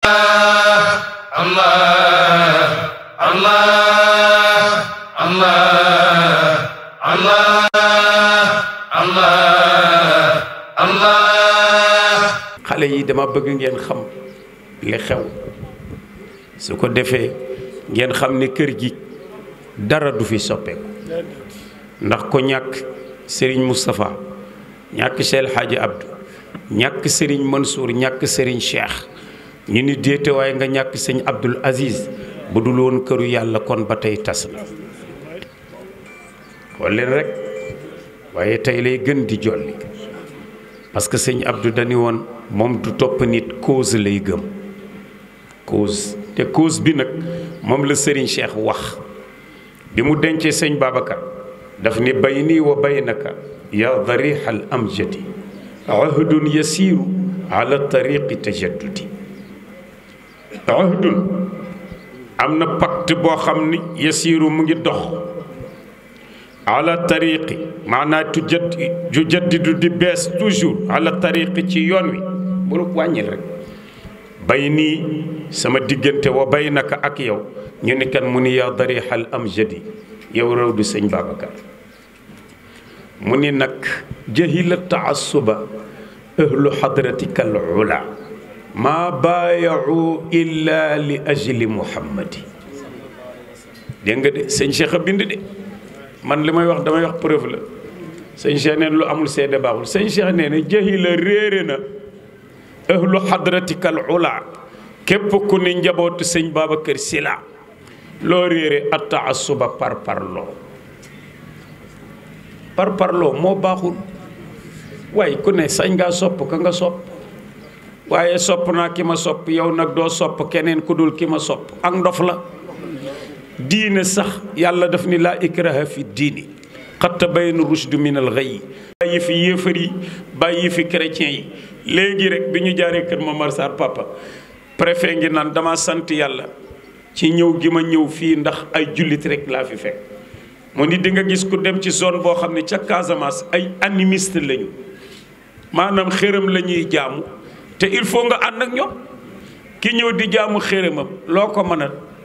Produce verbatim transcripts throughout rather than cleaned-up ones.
xale yi dama bëgg ngeen xam li xew su ko defee ngeen xam ne kër gi dara du fi soppeeku ndax ko ñàkk Serigne Moustapha ñàkk Cheikh El Hadji Abdou ñàkk Serigne Mansour ñàkk Serigne Cheikh ñu ni déete waaye nga ñàkk sëñ Abdoul Aziz bu dul woon këru yàlla kon ba tey tas na xool leen rek waaye tey lay gën di jolli parce que sëñ Abdou dañu woon moom du topp nit cause lay gëm cause te cause bi nag moom la Serigne Cheikh wax bi mu dencee sëñ Babacar daf ni bayni wa baynaka ya darixal amjadi ahdun yasiru ala tariqi tajaddudi ahdun am na pacte boo xam ni yasiru mu ngi dox ala tariqi maanaa tu jad ju jaddidu di bees toujours ala tariqi ci yoon wi bul wàññil rek bay nii sama diggante wa bay naka ak yow ñu ni kan mu ni yaa darixal amjadi yow raw du sëñ Babacar mu ni nag jahila taassuba ahlu xadratika al ula maa baayacu illa li ajli muhammadi dégg nga de sëñ Cheikh a bind de man li may wax damay wax preuve la sëñ Cheikh neen lu amul seede baaxul sëñ Cheikh nee na jahila réere na ahlu xadratika al ula képp ku ni njabootu sëñ Babacar Si la loo réere at taassuba par parloo par parloo moo baaxul waaye ku ne sañ ngaa sopp ka nga sopp waaye sopp naa ki ma sopp yow nag doo sopp keneen ku dul ki ma sopp ak ndof la diine sax yàlla daf ni laa ikraha fi diini qad tabayyana rushdu min al ghayy bàyyi fi yéefar yi bàyyi fi chrétien yi léegi rek bi ñu jaaree kër Momar Sarr papa préfet ngi naan dama sant yàlla ci ñëw gi ma ñëw fii ndax ay jullit rek laa fi fekk mu ni di nga gis ku dem ci zone boo xam ne ca Casamance ay animiste lañu maanaam xërëm la ñuy jaamu te il faut nga ànd ak ñoom ki ñëw di jaamu xërëmam loo ko mën a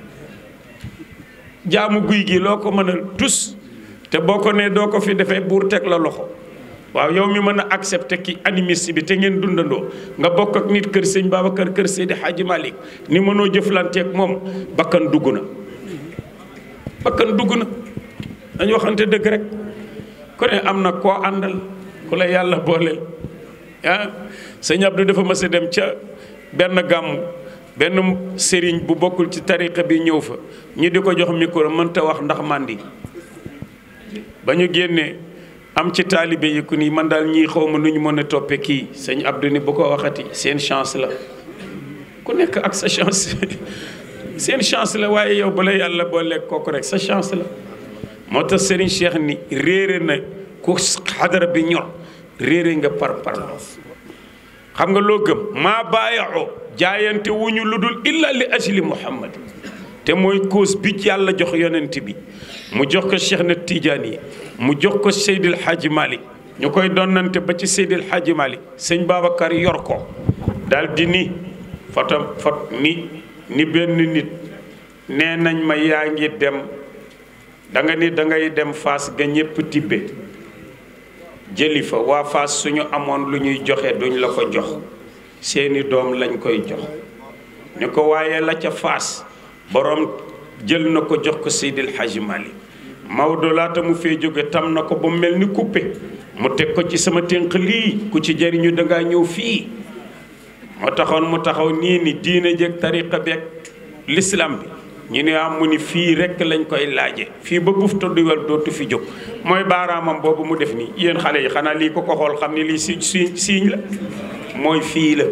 jaamu guy gi loo ko mën a tus te boo ko nee doo ko fi defee buur teg la loxo waaw yow mi mën a accepté ki animiste bi te ngeen dundandoo nga bokk ak nit kër sëñ Babacar kër Seydi Hadji Malick ni mënoo jëflanteeg moom bakkan dugg na bakkan dugg na dañu waxante dëgg rek ku ne am na koo àndal ku la yàlla booleel ah sëñ Abdou dafa mës a dem ca benn gàmmu benn sëriñ bu bokkul ci tariqa bi ñëw fa ñu di ko jox micro mënta wax ndax màndi ba ñu génnee am ci taalibe yi ku ni man daal ñii xaw ma nu ñu mën a toppe kii sëñ Abdou ni bu ko waxati seen chance la ku nekk ak sa chance seen chance la waaye yow bu la yàlla booleeg kooku rek sa chance la moo tax Serigne Cheikh ni réere na ku xadara bi ñor réere nga par par xam nga loo gëm maa bàyyaxoo jaayante wuñu lu dul illa li ajli muhammad te mooy cause bi yàlla jox yonent bi mu jox ko Cheikh na Tidiane yi mu jox ko Seydil Hadji Malick ñu koy donnante ba ci Seydil Hadji Malick sëñ Babacar yor ko daal di ni foto fot ni ni benn nit nee nañ ma yaa ngi dem da nga ni da ngay dem Fass ga ñépp tibbe jëli fa waa Fass suñu amoon lu ñuy joxe duñ la ko jox seeni doom lañ koy jox ni ko waaye la ca Fass borom jël na ko jox ko Seydil Hadji Malick Maodo laata mu fee jóge tam na ko ba mu mel ni coupé mu teg ko ci sama ténq lii ku ci jariñu dangaa ñëw fii moo taxoon mu taxaw nii ni diine jeeg tariqa beeg l'islam bi ñu ne am mu ni fii rekk lañ koy laaje fii ba buuf todduwal dootu fi jóg mooy baaraamam boobu mu def nii yéen xale yi xanaa lii ko ko xool xam ni lii si si siiñ la mooy fii la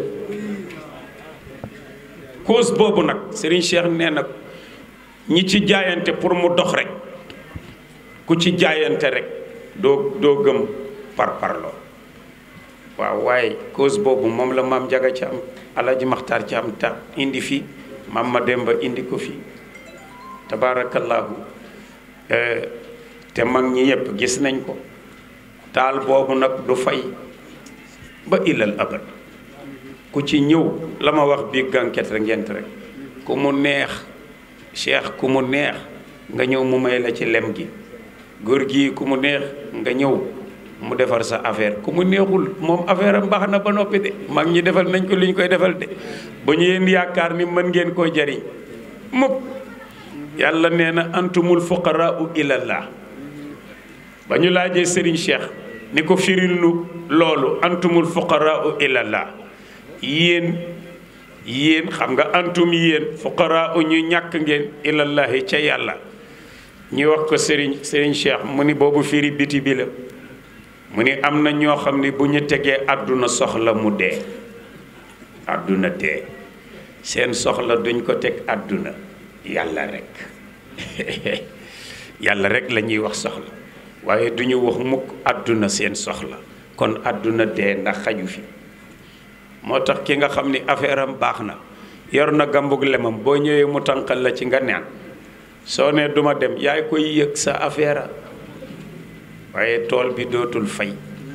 cause boobu nag Serigne Cheikh nee na ñi ci jaayante pour mu dox rek ku ci jaayante rek doo doo gëm par parloo waaw waaye cause boobu moom la maam Njaga ci am Alaaji Maxtaar ci am ta indi fii maam ma Demba indi ko fii tabaarakallaahu te mag ñi yépp gis nañ ko taal boobu nag du fay ba ilal abad ku ci ñëw la ma wax bii gànket rek ngent rek ku mu neex cheikh ku mu neex nga ñëw mu may la ci lem gi góor gi ku mu neex nga ñëw mu defar sa affaire ku mu neexul moom affaire am baax na ba noppi de mag ñi defal nañ ko li ñu koy defal de ba ñu yéen yaakaar ni mën ngeen koo jariñ mukk yàlla nee na antumul fuqaraau ilallah ba ñu laajee Serigne Cheikh ni ko firil nu loolu antumul fuqaraau ilallah yéen yéen xam nga antum yéen fuqaraau ñu ñàkk ngeen ilallahi ca yàlla ñu wax ko Serigne Serigne Cheikh mu ni boobu firi biti bi la mu ni am na ñoo xam ni bu ñu tegee àdduna soxla mu dee àdduna dee seen soxla duñ ko teg àdduna yàlla rek yàlla rek la ñuy wax soxla waaye duñu wax mukk àdduna seen soxla kon àdduna dee ndax xaju fi moo tax ki nga xam ni affaire am baax na yor na gambug lemam boo ñëwee mu tànqal la ci nga neen soo ne duma dem yaay koy yëg sa affaire waaye tool bi dootul fay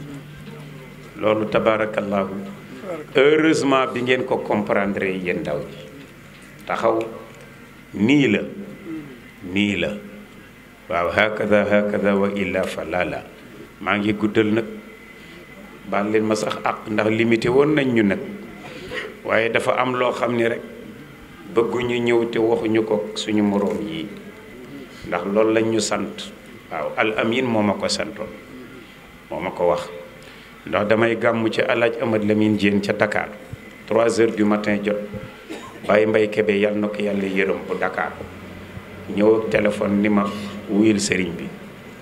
loolu tabarakallahu heureusement bi ngeen ko comprendre yéen ndaw ji taxaw nii la nii la waaw hakada hakada wa illa fa lala maa ngi guddal nag baal leen ma sax ak ndax limité woon nañ ñu nag waaye dafa am loo xam ni rek bëgguñu ñëw te waxuñu ko suñu moroom yi ndax loolu lañ ñu sant waaw al amin moo ma ko santoon moo ma ko wax ndax damay gàmmu ci alaaj Amad Lamine Diène ca Dakar trois heures du matin jot bàyyi mbay kebe yàlla na ko yàlla yërëm bu Dakar ñëw ak téléphone ni ma wuyul sëriñ bi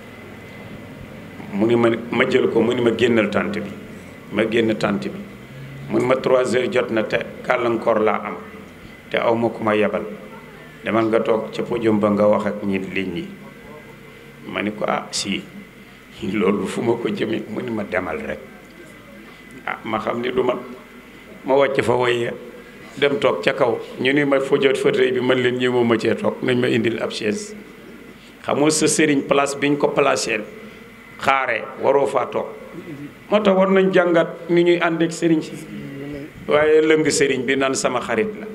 mu ni ma ma jël ko mu ni ma génnal tànt bi ma génn tànt bi mu ni ma trois heures jot na te kàllankoor laa am te aw ma ku ma yebal demal nga toog ca podium ba nga wax ak ñi liñ ñi ma ni ko ah si loolu fu ma ko jëme mu ni ma demal rek ah ma xam ni du man ma wàcc fa woye dem toog ca kaw ñu ni ma fojot fauteuil bi man leen ñëwoo ma cee toog nañ ma indil ab chaise xamoo sa sëriñ place biñ ko placé xaare waroo faa toog moo tax war nañ jàngat ni ñuy ànd ak sëriñ si waaye lëng sëriñ bi naan sama xarit la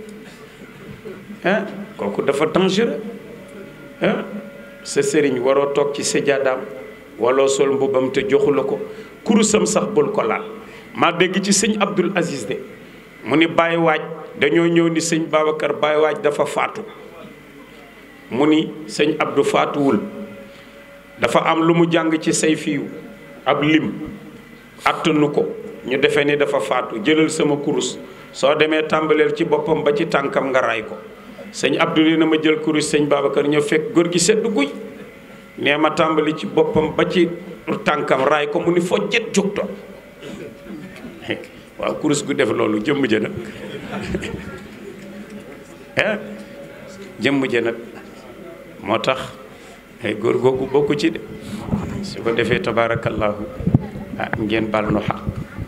ah kooku dafa dangereux ah sa sëriñ waroo toog ci sajjaadaam waloo sol mbubam te joxu la ko kurusam sax bul ko laal maa dégg ci sëñ Abdul Aziz de mu ni Baye Waaj dañoo ñëw ni sëñ Babacar Baye Waaj dafa faatu mu ni sëñ Abdou faatuwul dafa am lu mu jàng ci say fiiw ab lim attanu ko ñu defee ni dafa faatu jëlal sama kurus soo demee tàmbaleel ci boppam ba ci tànkam nga raay ko sëñ Abdou nee na ma jël kurus sëñ Babacar ñëw fekk góor gi sedd guy nee ma tàmbali ci boppam ba ci tànkam raay ko mu ni foo jet jóg toog waaw kurus gu def loolu jëmm ja nag eh jëmm ja nag moo tax ay góor googu bokku ci de su ko defee tabaarakallaahu ah ngeen bal nu xaq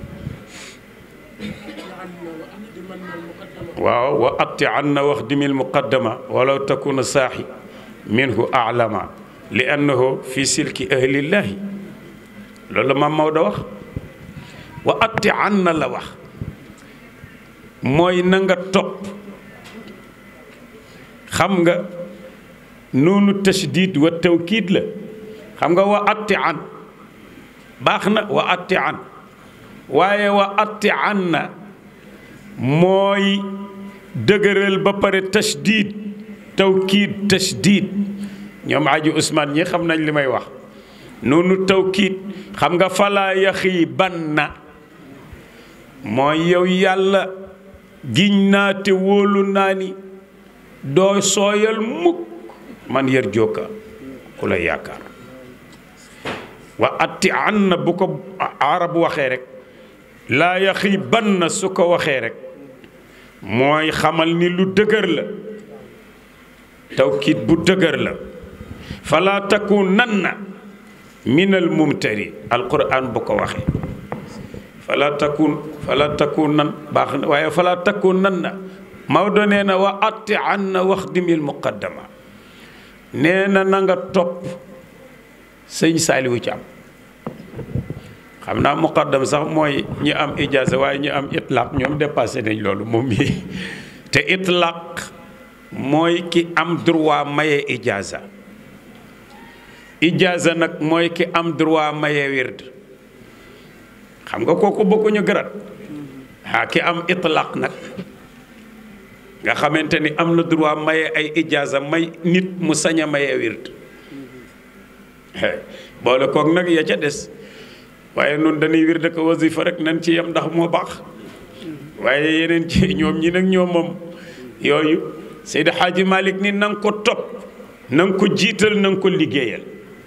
waaw wa atti an na wax dimil muqaddama walaw takuna saaxi minhu alama li annahu fi silki ahlillahi loolu la maam Maodo wax wa atti an na la wax mooy na nga topp xam nga noonu tashdid wa tawkiid la xam nga wa atti an baax na wa atti an waaye wa atti an na mooy dëgëral ba pare tashdid tawkiid tashdid ñoom aji Ousmane ñi xam nañ li may wax noonu tawkiid xam nga falaa yaxii ban na mooy yow yàlla giñ naa te wóolu naa ni doo sooyal mukk man yar jokka ku la yaakaar wa atti an na bu ko arab waxee rek laa yaxii ban na su ko waxee rek mooy xamal ni lu dëgër la tawkiid bu dëgër la fala takunanna minal mumtari alquran bu ko waxee fala takun fala takunan baax na waaye fala takunanna Maodo nee na wa atti an na wax dimil muqaddama nee na na nga topp sëñ Saaliwu Caam xam naa muqaddam sax mooy ñi am ijaaza waaye ñi am itlaq ñoom dépassé nañ loolu moom mi te itlaq mooy ki am droit maye ijaaza ijaaza nag mooy ki am droit maye wird xam nga kooku bokkuñu garat ah ki am itlaq nag nga xamante ni am na droit maye ay ijaaza may nit mu sañ a maye wird boole koog nag ya ca des waaye noonu dañuy wird ko wasifa rek nañ ci yem ndax moo baax waaye yeneen ci ñoom ñi nag ñoom moom yooyu Seydi Hadji Malick ni na nga ko topp na nga ko jiital na nga ko liggéeyal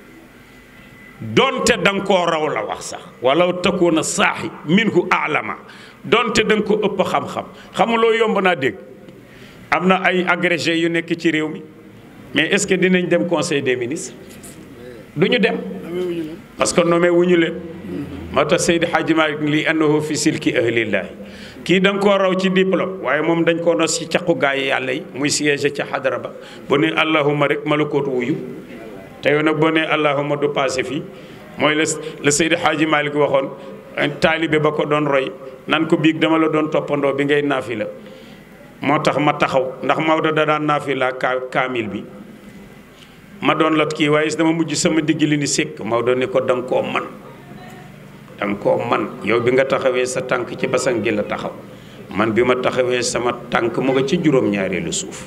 donte da nga koo raw la wax sax wala takuna saaxi minhu alama donte da nga ko ëpp xam-xam xamuloo yomb naa dégg am na ay agrégé yu nekk ci réew mi mais est-ce que dinañ dem conseil des ministres du ñu dem parce que nommé wuñu leen moo tax Seydi Hadji Malick li annahu fi silki ahlillahi kii da nga koo raw ci diplôme waaye moom dañ koo nos ci caqu gaa yi yàlla yi muy siège ca xadara ba bu ne allahuma rek malakootu wuyu te yow nag boo ne allahuma du passé fii mooy la la Seydi Hadji Malick waxoon taalibe ba ko doon roy nan ko biig dama la doon toppandoo bi ngay naafi la moo tax ma taxaw ndax Maodo da daan naafi la ka kaamil bi ma doon lot kii waaye dama mujj sama digg li ni sékk Maodo ni ko da nga koo man da nga koo man yow bi nga taxawee sa tànk ci basan gi la taxaw man bi ma taxawee sama tànk mu nga ci juróom-ñaareelu suuf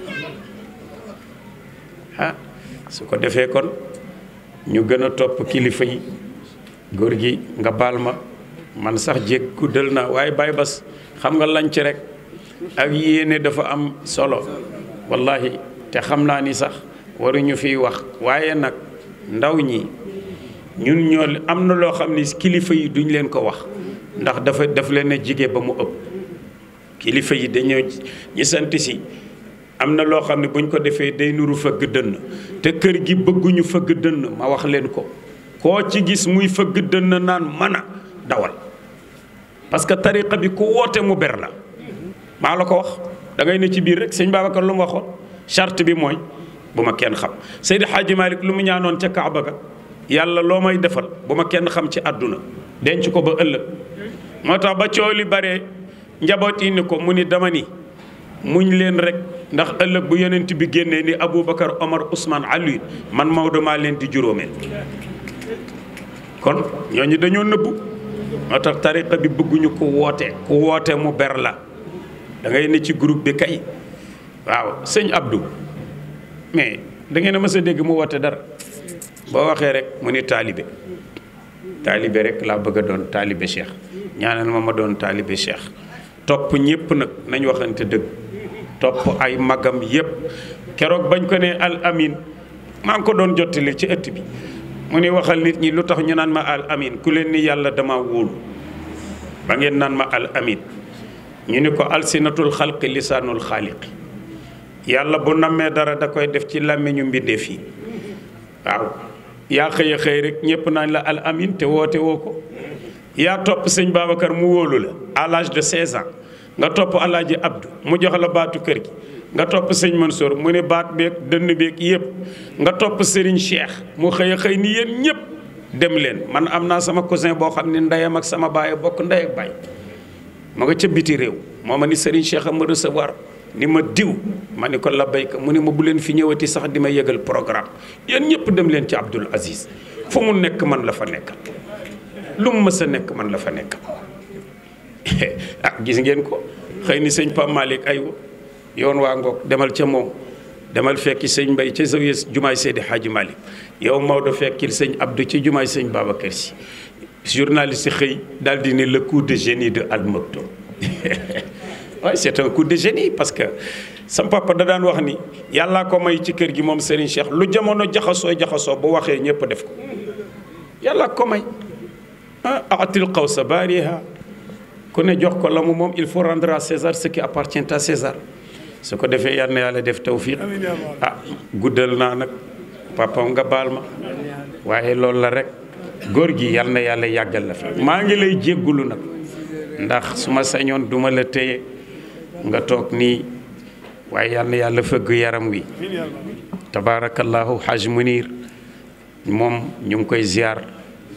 ah su ko defee kon ñu gën a topp kilifa yi góor gi nga baal ma man sax jéeg guddal naa waaye Baye Bass xam nga lañ ci rek ak yéene dafa am solo wallahi te xam naa ni sax waruñu fiy wax waaye nag ndaw ñi ñun ñoo am na loo xam ni kilifa yi duñ leen ko wax ndax dafa daf leen a jige ba mu ëpp kilifa yi dañoo ñi sant si am na loo xam ne buñ ko defee day nuru fëgg dënn te kër gi bëgguñu fëgg dënn ma wax leen ko koo ci gis muy fëgg dënn naan mën a dawal parce que tariqa bi ku woote mu ber la maa la ko wax da ngay ne ci biir rek sëñ Babacar lu mu waxoon charte bi mooy bu ma kenn xam Seydi Hadji Malick lu mu ñaanoon ca Kaaba ga yàlla loo may defal bu ma kenn xam ci àdduna denc ko ba ëllëg moo tax ba coow li bare njaboot yi ni ko mu ni dama ni muñ leen rek ndax ëllëg bu yonent bi génnee ni Aboubacar Omar Ousmane Ali man Maodo maa leen di juróomeel kon ñooñu dañoo nëbbu moo tax tariqa bi bëgguñu ko woote ku woote mu ber la da ngay ne ci groupe bi kay waaw sëñ Abdou mais da ngeen a mës a dégg mu woote dara boo waxee rek mu ni taalibe taalibe rek laa bëgg a doon taalibe Cheikh ñaanal ma ma doon taalibe Cheikh topp ñépp nag nañ waxante dëgg topp ay magam yépp keroog bañ ko ne al amin maa ngi ko doon jottali ci ëtt bi mu ni waxal nit ñi lu tax ñu naan ma al amin ku leen ni yàlla dama wóolu ba ngeen naan ma al amin ñu ni ko alsinatul xalqi lisaanul xaaliqi yàlla bu nammee dara da koy def ci làmmiñu mbindeef yi waaw yaa xëy a xëy rek ñépp naan la al amin te woote woo ko yaa topp sëñ Babacar mu wóolu la à l'âge de seize ans nga topp alaaji Abdou mu jox la baatu kër gi nga topp sëñ Mansour mu ne baat beeg dënn beeg yëpp nga topp Serigne Cheikh mu xëy a xëy ni yéen ñëpp dem leen man am naa sama cousin boo xam ne ndeyam ak sama baay bokk ndey ak baay ma nga ca biti réew moo ma ni Serigne Cheikh a ma recevoir ni ma diw ma ni ko la béyka mu ni ma bu leen fi ñëwati sax di ma yëgal programme yéen ñëpp dem leen ci Abdoul Aziz fu mu nekk man la fa nekkal lu mu mës a nekk man la fa nekkal ah gis ngeen ko xëy ni sëñ Pape Malick ay yoon waa ngoog demal ca moom demal fekki sëñ Mbay ca zawiya jumaay Seydi Hadji Malick yow Maodo fekkil sëñ Abdou ci jumaay sëñ Babacar Si journaliste xëy daal di ne le coup de génie de Al Maktoum waaye c'est un coup de génie parce que sam papa da daan wax ni yàllaa ko may ci kër gi moom Serigne Cheikh lu jamono jaxasoo jaxasoo bu waxee ñëpp def ko yàllaa ko may ah atil qawsa baariha ku ne jox ko la mu moom il faut rendre à César ce qui appartient à César su ko defee yal na yàlla def tawfiq ah guddal naa nag papa nga baal ma waaye loolu la rek góor gi yal na yàlla yàggal la fi maa ngi lay jéggulu nag ndax su ma sañoon duma la téye nga toog nii waaye yal na yàlla fëgg yaram wi tabaarakallahu Haj Munir moom ñu ngi koy ziar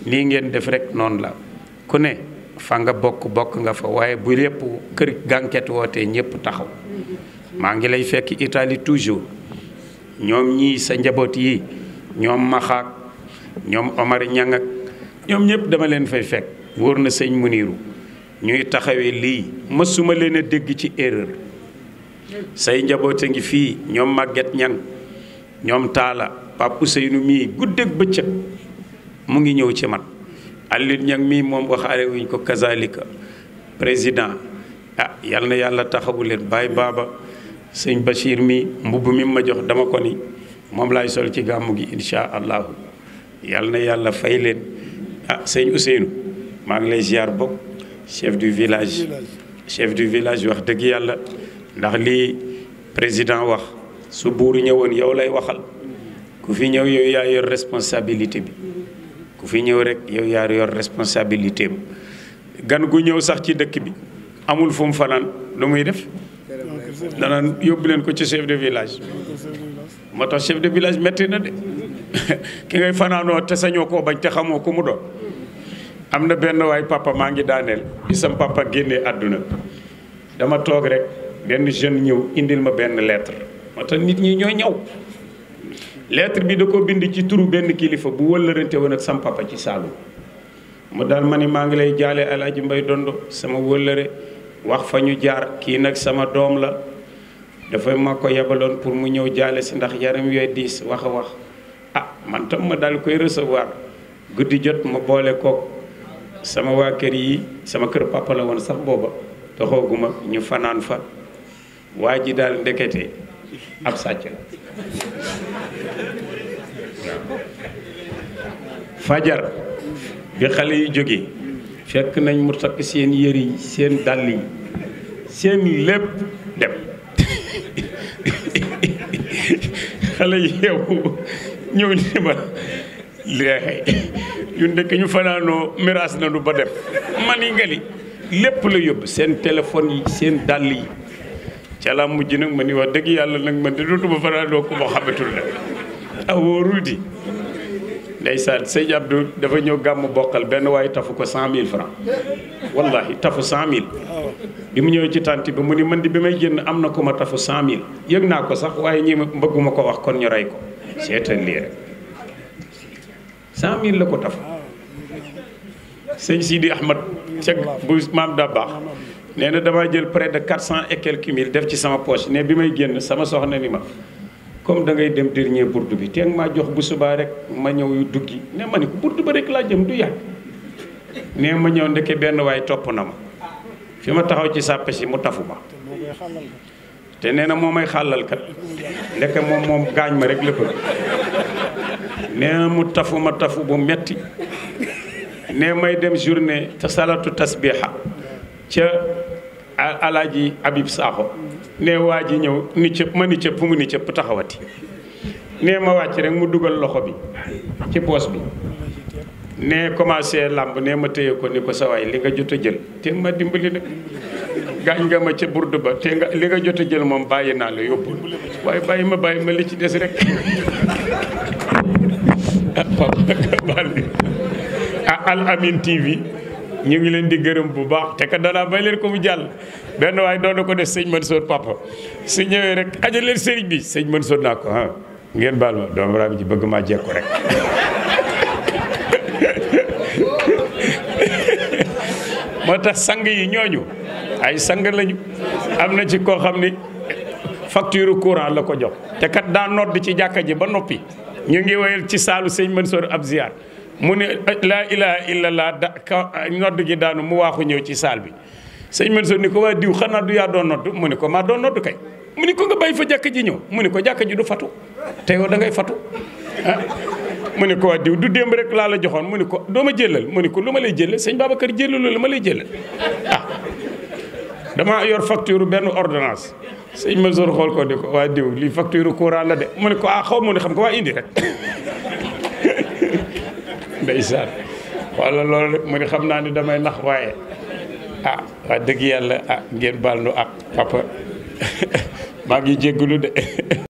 lii ngeen def rek noonu la ku ne fa nga bokk bokk nga fa waaye bu lépp kër gànket wootee ñëpp taxaw maa ngi lay fekk Italie toujours ñoom ñii sa njaboot yi ñoom maxaak ñoom Omar Ñang ak ñoom ñëpp dama leen fay fekk wóor na sëñ Muniru ñuy taxawee lii mësuma leen a dégg ci erreur say njaboot a ngi fii ñoom Maguette Ñang ñoom Taala Pape Ousseynou mii guddeeg bëccëg mu ngi ñëw ci man Alioune Ñang mii moom waxaale wuñ ko kazalika président ah yal na yàlla taxawu leen Baye Baba sëñ Bachir mi mbubb mi ma jox dama ko ni moom laay sol ci gàmmu gi insha allahu yal na yàlla fay leen ah sëñ Ousseynou maa ngi lay ziar bokk chef du village chef du village wax dëgg yàlla ndax lii président wax su buur ñëwoon yow lay waxal ku fi ñëw yow yaa yor responsabilité bi ku fi ñëw rek yow yaa yor responsabilité am gan gu ñëw sax ci dëkk bi amul fu mu fanaan lu muy def danaan yóbbu leen ko ci chef de village moo tax chef de village metti na de ki ngay fanaanoo te sañoo koo bañ te xamoo ko mu doon am na benn waay papa maa ngi daaneel bi sam papa génnee àdduna dama toog rek benn jeune ñëw indil ma benn lettre moo tax nit ñi ñoo ñaw lettre bi da ko bind ci turu benn kilifa bu wëllërante woon ak sam papa ci Saalum mu daal ma ni maa ngi lay jaale Alaaji Mbay Dondo sama wëllëre wax fa ñu jaar kii nag sama doom la dafa ma ko yebaloon pour mu ñëw jaale si ndax yaram yooy diis wax a wax ah man tam ma daal koy recevoir guddi jot ma boole kook sama waa kër yi sama kër papa la woon sax booba doxooguma ñu fanaan fa waa ji daal ndekete ab sàcc la fajar bi xale yu jógee fekk nañ mu takk seen yëri yi seen dàll yi seen lépp dem xale yi yeewu ñëw ni ma leexee ñu ndekk ñu fanaanoo miraas na nu ba dem man yi nga li lépp la yóbbu seen téléphone yi seen dàll yi ca la mujj nag ma ni wax dëgg yàlla nag man de dootuma fanaanoo ku ma xamatul nag a wóorul di ndeysaan sëñ Abdou dafa ñëw gàmm bokkal benn waaye tafu ko cent mille francs wallahi tafu cent mille bi mu ñëwee ci tànt bi mu ni man di bi may génn am na ko ma tafu cent mille yëg naa ko sax waaye ñi mbëgguma ko wax kon ñu rey ko seetal lii rek cent mille la ko tafu sëñ Sidi Ahmad ceg bu maam da baax nee na damaa jël près de quatre cent et quelques mille def ci sama poche ne bi may génn sama soxna ni ma comme da ngay dem dernier burdu bi teeg maa jox bu subaa rek ma ñëw duggi ne ma ni ko burdu ba rek laa jëm du yàgg ne ma ñëw ndeke benn waay topp na ma fi ma taxaw ci sàppe si mu tafu ma te nee na moo may xàllal kat ndeke moom moom gaañ ma rek la bëgg nee na mu tafu ma tafu bu metti ne may dem journée te salatu tasbiha ca alaaji Habib Sakho ne waa ji ñëw ni cëpp ma ni cëpp mu ni cëpp taxawati ne ma wàcc rek mu dugal loxo bi ci poos bi ne commencé làmb ne ma téye ko ni ko sa waay li nga jot a jël te ma dimbali nag gaañ nga ma ca burdu ba te nga li nga jot a jël moom bàyyi naa la yóbbu waaye bàyyi ma bàyyi ma li ci des rek ah Al Amine T V ñu ngi leen di gërëm bu baax te ka danaa bay leen ko mu jàll benn waaye doon na ko def sëñ Mansour papa su ñëwee rek ajal leen sëriñ bi sëñ Mansour naa ko ah ngeen baal ma doomu raam ji bëgg maa jekku rek moo tax sang yi ñooñu ay sang lañu am na ci koo xam ni facture courant la ko jox te kat daa nodd ci jàkka ji ba noppi ñu ngi woyal ci saalu sëñ Mansour ab ziar mu ne laa ilaha illallah da ka nodd gi daanu mu waaxu ñëw ci saal bi sëñ Mansour ni ko waa diw xanaa du yaa doon nodd mu ni ko maa doon nodd kay mu ni ko nga bàyyi fa jàkka ji ñëw mu ni ko jàkka ji du fatu te yow da ngay fatu ah mu ni ko waa diw du démb rek laa la joxoon mu ni ko doo ma jëlal mu ni ko lu ma lay jëlal sëñ Babacar jëlalu la ma lay jëlal ah dama yor facture benn ordonnance sëñ Mansour xool ko di ko waa diw lii facture courant la de mu ni ko ah xaw ma ni xam ko waa indi rek ndeysaan wala loolu rek mu ni xam naa ni damay nax waaye ah waa dëgg yàlla ah ngeen baal nu ak papa maa ngi jéggalu de